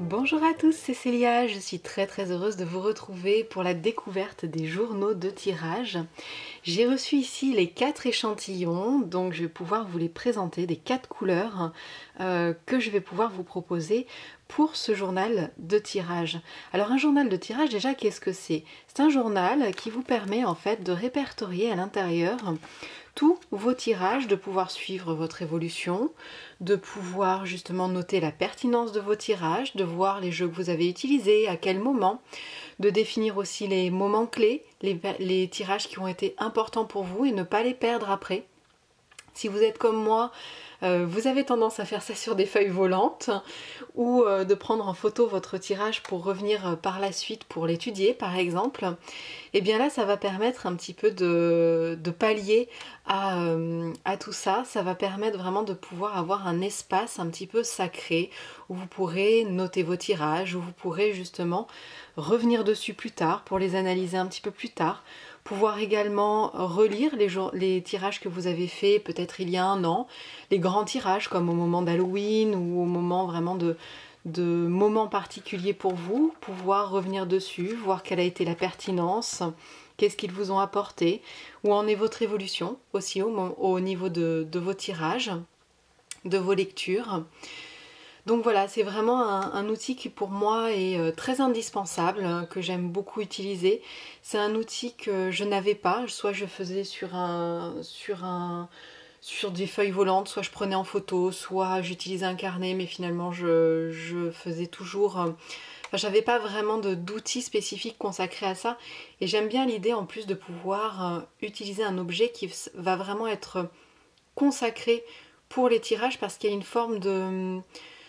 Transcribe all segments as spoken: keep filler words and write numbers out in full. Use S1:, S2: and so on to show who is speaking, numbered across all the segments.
S1: Bonjour à tous, c'est Célia, je suis très très heureuse de vous retrouver pour la découverte des journaux de tirage. J'ai reçu ici les quatre échantillons, donc je vais pouvoir vous les présenter, des quatre couleurs euh, que je vais pouvoir vous proposer pour ce journal de tirage. Alors un journal de tirage, déjà, qu'est-ce que c'est? C'est un journal qui vous permet en fait de répertorier à l'intérieur tous vos tirages, de pouvoir suivre votre évolution, de pouvoir justement noter la pertinence de vos tirages, de voir les jeux que vous avez utilisés, à quel moment, de définir aussi les moments clés, les, les tirages qui ont été importants pour vous et ne pas les perdre après. Si vous êtes comme moi, euh, vous avez tendance à faire ça sur des feuilles volantes ou euh, de prendre en photo votre tirage pour revenir euh, par la suite pour l'étudier par exemple, et bien là ça va permettre un petit peu de, de pallier à, euh, à tout ça. Ça va permettre vraiment de pouvoir avoir un espace un petit peu sacré où vous pourrez noter vos tirages, où vous pourrez justement revenir dessus plus tard pour les analyser un petit peu plus tard. Pouvoir également relire les, les tirages que vous avez faits peut-être il y a un an, les grands tirages comme au moment d'Halloween ou au moment vraiment de, de moments particuliers pour vous, pouvoir revenir dessus, voir quelle a été la pertinence, qu'est-ce qu'ils vous ont apporté, où en est votre évolution aussi au, au niveau de, de vos tirages, de vos lectures. Donc voilà, c'est vraiment un, un outil qui pour moi est euh, très indispensable, que j'aime beaucoup utiliser. C'est un outil que je n'avais pas, soit je faisais sur, un, sur, un, sur des feuilles volantes, soit je prenais en photo, soit j'utilisais un carnet, mais finalement je, je faisais toujours... Euh, enfin, j'avais pas vraiment d'outils spécifiques consacrés à ça. Et j'aime bien l'idée en plus de pouvoir euh, utiliser un objet qui va vraiment être consacré pour les tirages parce qu'il y a une forme de...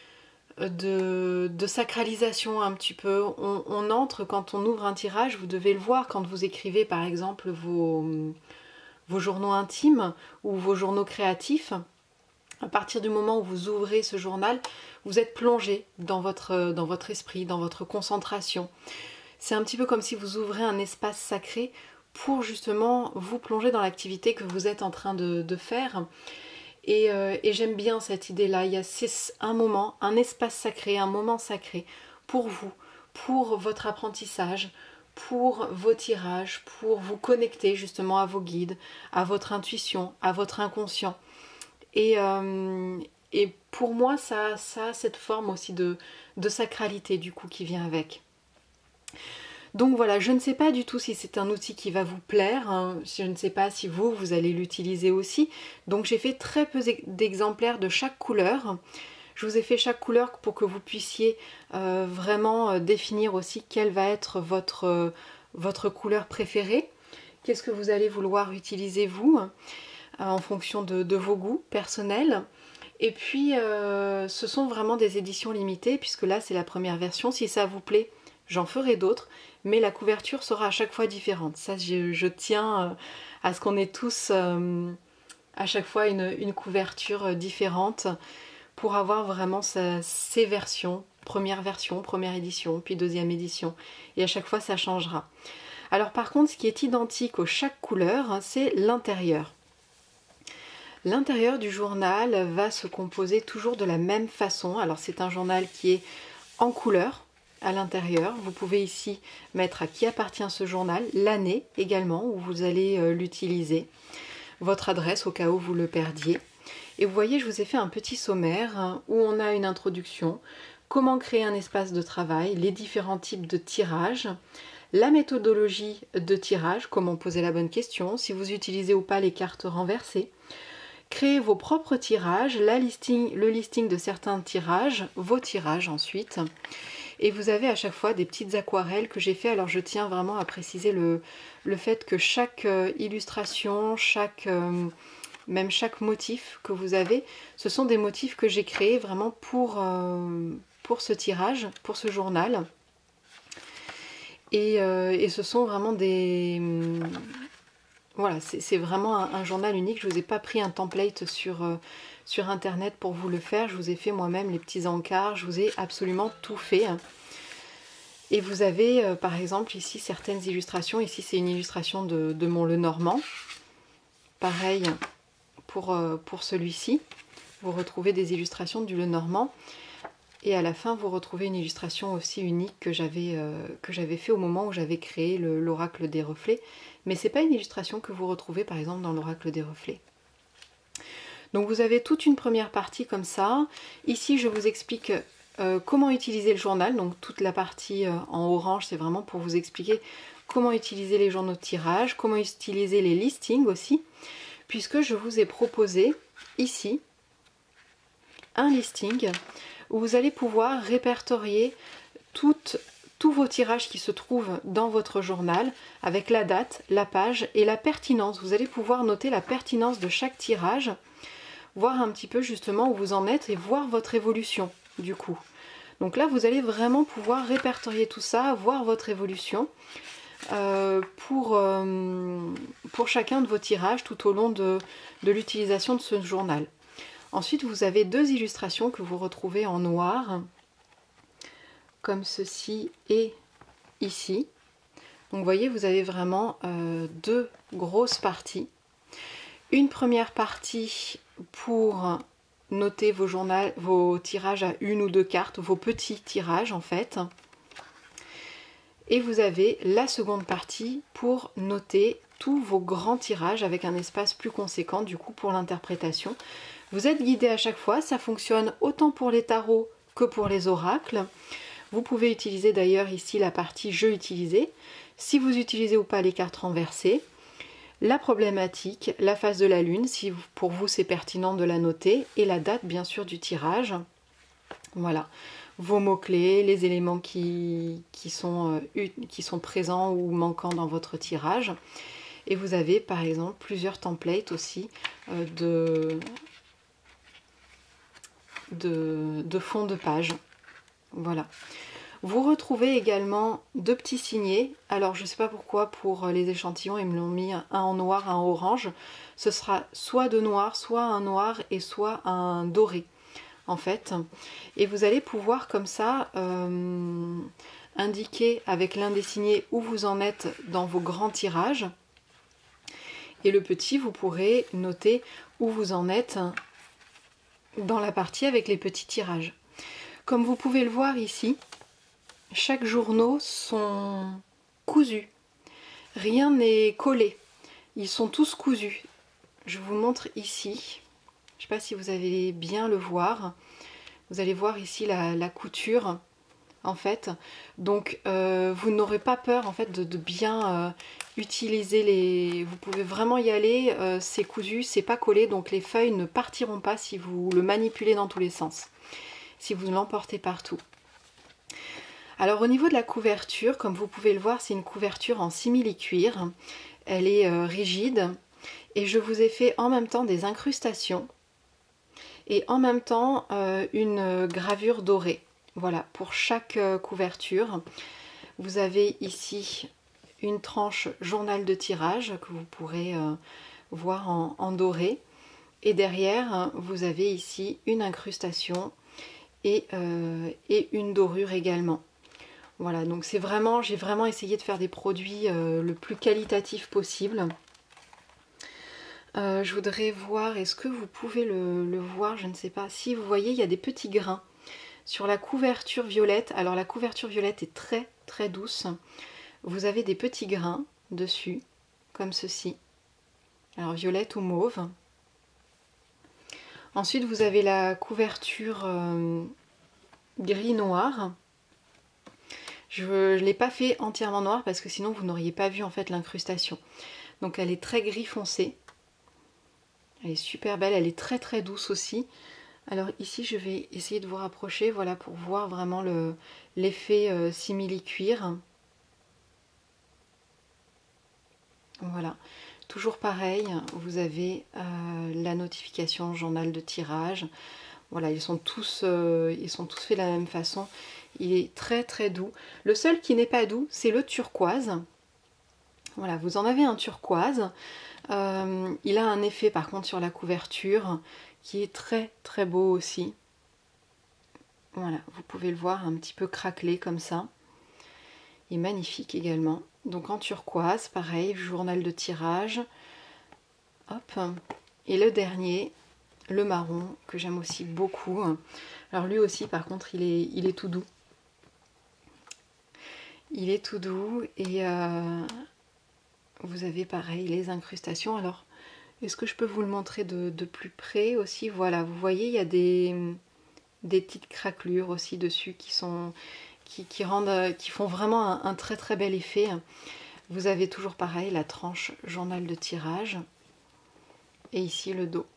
S1: De, de sacralisation un petit peu. On, on entre quand on ouvre un tirage, vous devez le voir quand vous écrivez par exemple vos, vos journaux intimes ou vos journaux créatifs. À partir du moment où vous ouvrez ce journal, vous êtes plongé dans votre, dans votre esprit, dans votre concentration. C'est un petit peu comme si vous ouvrez un espace sacré pour justement vous plonger dans l'activité que vous êtes en train de, de faire. Et, euh, et j'aime bien cette idée-là. Il y a un moment, un espace sacré, un moment sacré pour vous, pour votre apprentissage, pour vos tirages, pour vous connecter justement à vos guides, à votre intuition, à votre inconscient. Et, euh, et pour moi, ça, ça a cette forme aussi de, de sacralité du coup qui vient avec. Donc voilà, je ne sais pas du tout si c'est un outil qui va vous plaire, hein. Je ne sais pas si vous, vous allez l'utiliser aussi. Donc j'ai fait très peu d'exemplaires de chaque couleur. Je vous ai fait chaque couleur pour que vous puissiez euh, vraiment définir aussi quelle va être votre, euh, votre couleur préférée. Qu'est-ce que vous allez vouloir utiliser vous, euh, en fonction de, de vos goûts personnels. Et puis euh, ce sont vraiment des éditions limitées, puisque là c'est la première version. Si ça vous plaît, j'en ferai d'autres, mais la couverture sera à chaque fois différente. Ça, je, je tiens à ce qu'on ait tous euh, à chaque fois une, une couverture différente pour avoir vraiment sa, ces versions. Première version, première édition, puis deuxième édition. Et à chaque fois, ça changera. Alors par contre, ce qui est identique aux chaque couleur, c'est l'intérieur. L'intérieur du journal va se composer toujours de la même façon. Alors c'est un journal qui est en couleur, à l'intérieur. Vous pouvez ici mettre à qui appartient ce journal, l'année également où vous allez euh, l'utiliser, votre adresse au cas où vous le perdiez. Et vous voyez, je vous ai fait un petit sommaire hein, où on a une introduction, comment créer un espace de travail, les différents types de tirages, la méthodologie de tirage, comment poser la bonne question, si vous utilisez ou pas les cartes renversées, créer vos propres tirages, la listing, le listing de certains tirages, vos tirages ensuite. Et vous avez à chaque fois des petites aquarelles que j'ai fait. Alors je tiens vraiment à préciser le, le fait que chaque euh, illustration, chaque, euh, même chaque motif que vous avez, ce sont des motifs que j'ai créés vraiment pour, euh, pour ce tirage, pour ce journal. Et, euh, et ce sont vraiment des... Hum, voilà, c'est vraiment un, un journal unique. Je ne vous ai pas pris un template sur... Euh, sur internet pour vous le faire, je vous ai fait moi-même les petits encarts, je vous ai absolument tout fait. Et vous avez euh, par exemple ici certaines illustrations, ici c'est une illustration de, de mon Lenormand. Pareil pour, euh, pour celui-ci, vous retrouvez des illustrations du Lenormand. Et à la fin, vous retrouvez une illustration aussi unique que j'avais euh, que j'avais fait au moment où j'avais créé l'oracle des reflets. Mais c'est pas une illustration que vous retrouvez par exemple dans l'oracle des reflets. Donc vous avez toute une première partie comme ça. Ici, je vous explique euh, comment utiliser le journal. Donc toute la partie euh, en orange, c'est vraiment pour vous expliquer comment utiliser les journaux de tirage, comment utiliser les listings aussi, puisque je vous ai proposé ici un listing où vous allez pouvoir répertorier toutes, tous vos tirages qui se trouvent dans votre journal avec la date, la page et la pertinence. Vous allez pouvoir noter la pertinence de chaque tirage, voir un petit peu justement où vous en êtes et voir votre évolution du coup. Donc là, vous allez vraiment pouvoir répertorier tout ça, voir votre évolution euh, pour, euh, pour chacun de vos tirages tout au long de, de l'utilisation de ce journal. Ensuite, vous avez deux illustrations que vous retrouvez en noir, comme ceci et ici. Donc vous voyez, vous avez vraiment euh, deux grosses parties. Une première partie pour noter vos, journal, vos tirages à une ou deux cartes, vos petits tirages en fait. Et vous avez la seconde partie pour noter tous vos grands tirages avec un espace plus conséquent du coup pour l'interprétation. Vous êtes guidé à chaque fois, ça fonctionne autant pour les tarots que pour les oracles. Vous pouvez utiliser d'ailleurs ici la partie jeu utilisé, si vous utilisez ou pas les cartes renversées, la problématique, la phase de la lune, si pour vous c'est pertinent de la noter, et la date bien sûr du tirage. Voilà, vos mots-clés, les éléments qui, qui, sont, euh, qui sont présents ou manquants dans votre tirage. Et vous avez par exemple plusieurs templates aussi euh, de... De, de fond de page. Voilà. Vous retrouvez également deux petits signets. Alors je ne sais pas pourquoi pour les échantillons ils me l'ont mis un en noir, un orange. Ce sera soit de noir, soit un noir et soit un doré en fait. Et vous allez pouvoir comme ça euh, indiquer avec l'un des signets où vous en êtes dans vos grands tirages. Et le petit, vous pourrez noter où vous en êtes dans la partie avec les petits tirages. Comme vous pouvez le voir ici, chaque journaux sont cousus. Rien n'est collé. Ils sont tous cousus. Je vous montre ici. Je ne sais pas si vous allez bien le voir. Vous allez voir ici la, la couture en fait. Donc euh, vous n'aurez pas peur en fait de, de bien euh, utiliser les... Vous pouvez vraiment y aller, euh, c'est cousu, c'est pas collé, donc les feuilles ne partiront pas si vous le manipulez dans tous les sens, si vous l'emportez partout. Alors au niveau de la couverture, comme vous pouvez le voir, c'est une couverture en simili-cuir. Elle est euh, rigide et je vous ai fait en même temps des incrustations et en même temps euh, une gravure dorée. Voilà, pour chaque euh, couverture, vous avez ici une tranche journal de tirage que vous pourrez euh, voir en, en doré. Et derrière, vous avez ici une incrustation et, euh, et une dorure également. Voilà, donc c'est vraiment, j'ai vraiment essayé de faire des produits euh, le plus qualitatif possible. Euh, je voudrais voir, est-ce que vous pouvez le, le voir, je ne sais pas. Si vous voyez, il y a des petits grains sur la couverture violette. Alors la couverture violette est très très douce. Vous avez des petits grains dessus, comme ceci. Alors violette ou mauve. Ensuite vous avez la couverture euh, gris-noir. Je ne l'ai pas fait entièrement noir parce que sinon vous n'auriez pas vu en fait l'incrustation. Donc elle est très gris foncé. Elle est super belle, elle est très très douce aussi. Alors ici je vais essayer de vous rapprocher, voilà, pour voir vraiment le l'effet euh, simili-cuir. Voilà, toujours pareil, vous avez euh, la notification journal de tirage. Voilà, ils sont tous euh, ils sont tous faits de la même façon. Il est très très doux. Le seul qui n'est pas doux, c'est le turquoise. Voilà, vous en avez un turquoise. Euh, il a un effet par contre sur la couverture qui est très très beau aussi. Voilà, vous pouvez le voir un petit peu craquelé comme ça. Il est magnifique également. Donc en turquoise, pareil, journal de tirage. Hop. Et le dernier, le marron, que j'aime aussi beaucoup. Alors lui aussi par contre il est, il est tout doux. Il est tout doux et euh, vous avez pareil les incrustations. Alors est-ce que je peux vous le montrer de, de plus près aussi? Voilà, vous voyez il y a des, des petites craquelures aussi dessus qui sont qui, qui rendent, qui font vraiment un, un très très bel effet. Vous avez toujours pareil la tranche journal de tirage et ici le dos.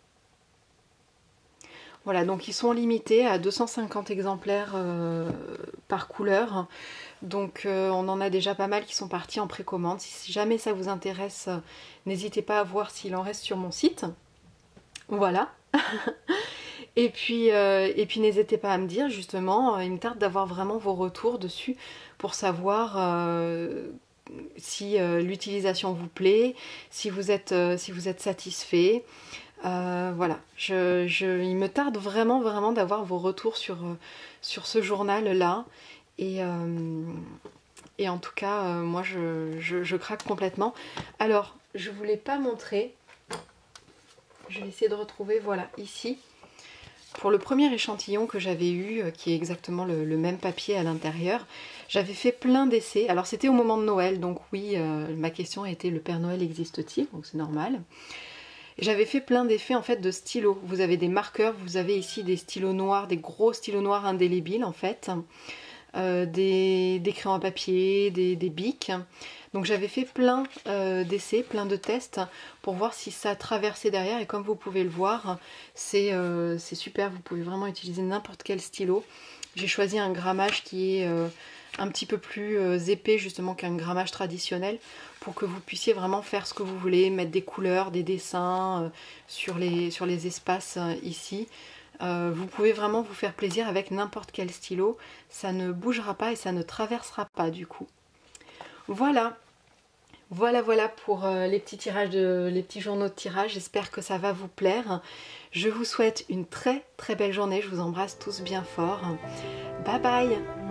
S1: Voilà, donc ils sont limités à deux cent cinquante exemplaires euh, par couleur. Donc euh, on en a déjà pas mal qui sont partis en précommande. Si jamais ça vous intéresse, euh, n'hésitez pas à voir s'il en reste sur mon site. Voilà. Et puis, euh, et puis n'hésitez pas à me dire justement, il me tarde d'avoir vraiment vos retours dessus pour savoir euh, si euh, l'utilisation vous plaît, si vous êtes, euh, si vous êtes satisfait. Euh, voilà, je, je, il me tarde vraiment vraiment d'avoir vos retours sur, euh, sur ce journal là et, euh, et en tout cas euh, moi je, je, je craque complètement. Alors je ne vous l'ai pas montré, je vais essayer de retrouver, voilà ici pour le premier échantillon que j'avais eu euh, qui est exactement le, le même papier à l'intérieur. J'avais fait plein d'essais, alors c'était au moment de Noël donc oui euh, ma question était le Père Noël existe-t-il, donc c'est normal. J'avais fait plein d'effets en fait de stylos. Vous avez des marqueurs, vous avez ici des stylos noirs, des gros stylos noirs indélébiles en fait, euh, des, des crayons à papier, des, des bics. Donc j'avais fait plein euh, d'essais, plein de tests pour voir si ça traversait derrière et comme vous pouvez le voir, c'est euh, c'est super, vous pouvez vraiment utiliser n'importe quel stylo. J'ai choisi un grammage qui est euh, un petit peu plus euh, épais justement qu'un grammage traditionnel pour que vous puissiez vraiment faire ce que vous voulez, mettre des couleurs, des dessins euh, sur, les, sur les espaces euh, ici. Euh, vous pouvez vraiment vous faire plaisir avec n'importe quel stylo, ça ne bougera pas et ça ne traversera pas du coup. Voilà, voilà voilà pour euh, les petits tirages de, les petits journaux de tirage, j'espère que ça va vous plaire. Je vous souhaite une très très belle journée, je vous embrasse tous bien fort. Bye bye.